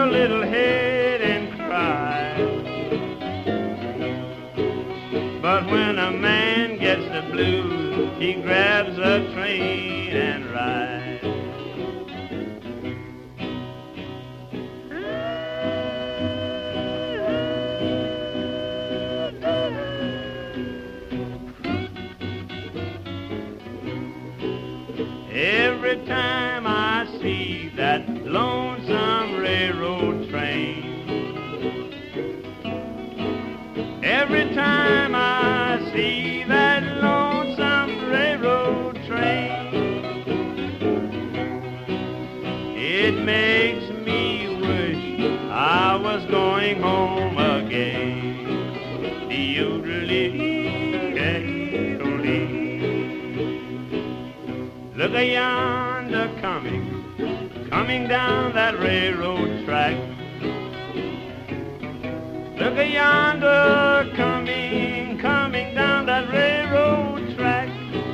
a little head and cry. But when a man gets the blues, he grabs a train and rides. Every time I see that lonesome railroad train, every time I see that lonesome railroad train, it makes me wish I was going home again. Look yonder coming down that railroad track. Look yonder coming down that railroad track.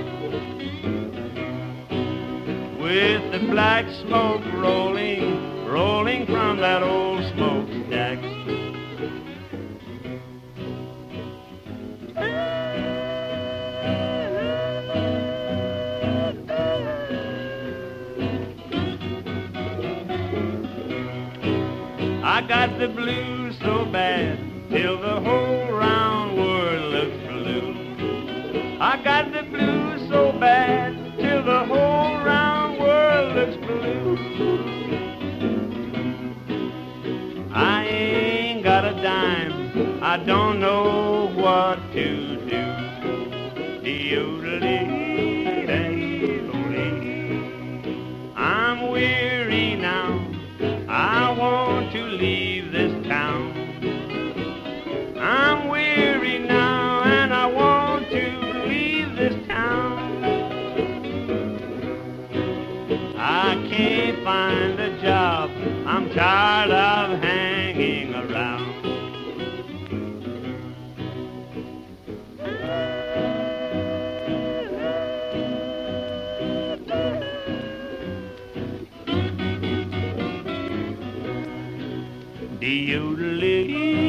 With the black smoke rolling from that old smokestack. I got the blues so bad till the whole round world looks blue. I got the blues so bad till the whole round world looks blue. I ain't got a dime, I don't know what to do. I'm weary now, I want to leave this town. I'm weary now and I want to leave this town. I can't find a job, I'm tired of hanging around. Do you